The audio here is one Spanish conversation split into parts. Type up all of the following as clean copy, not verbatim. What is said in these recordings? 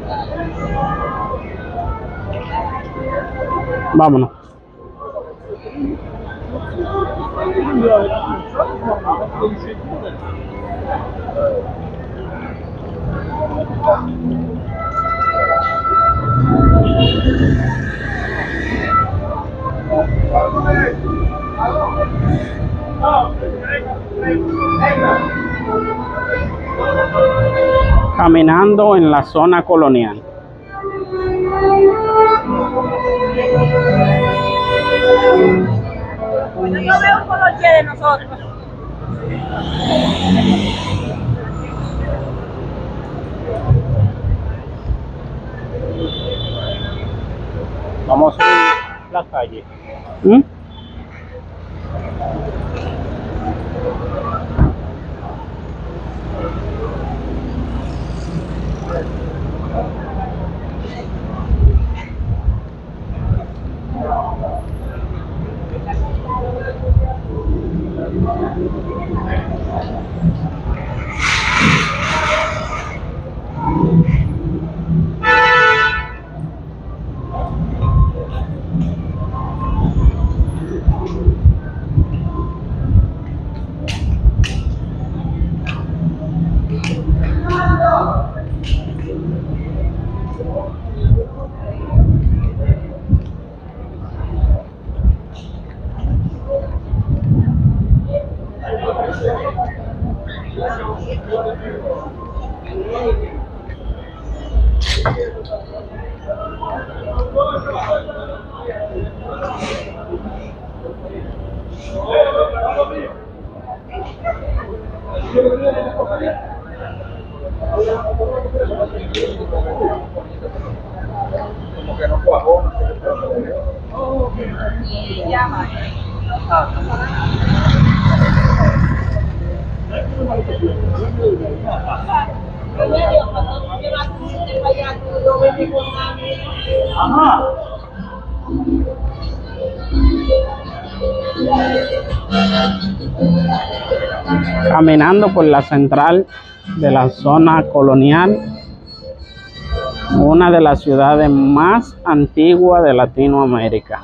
Vámonos. Caminando en la zona colonial. Bueno, yo veo un coloche de nosotros. Vamos a subir la calle. ¿Mm? Caminando por la central de la zona colonial, una de las ciudades más antiguas de Latinoamérica.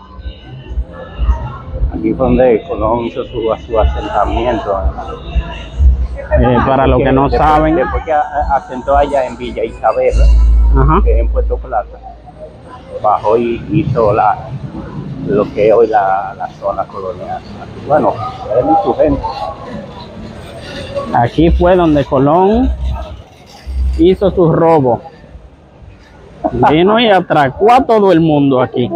Aquí fue donde Colón hizo su asentamiento. Para los que no saben, Después que asentó allá en Villa Isabel, ajá, que es en Puerto Plata, bajó y hizo lo que es hoy la zona colonial. Bueno, él y su gente. aquí fue donde Colón hizo su robo. Vino y atracó a todo el mundo aquí.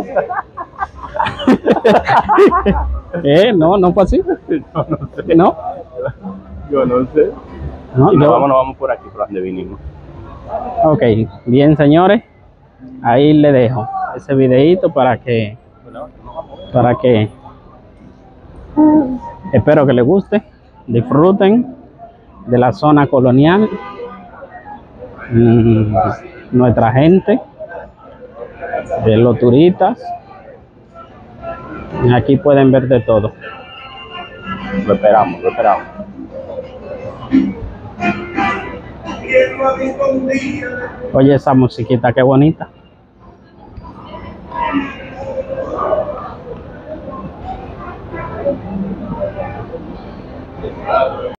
No fue así. No. Yo no sé. No, Vamos por aquí, por donde vinimos. Ok, bien señores, ahí le dejo ese videito para que espero que les guste, disfruten de la zona colonial, nuestra gente, de los turistas. Aquí pueden ver de todo. Lo esperamos. Oye esa musiquita, qué bonita.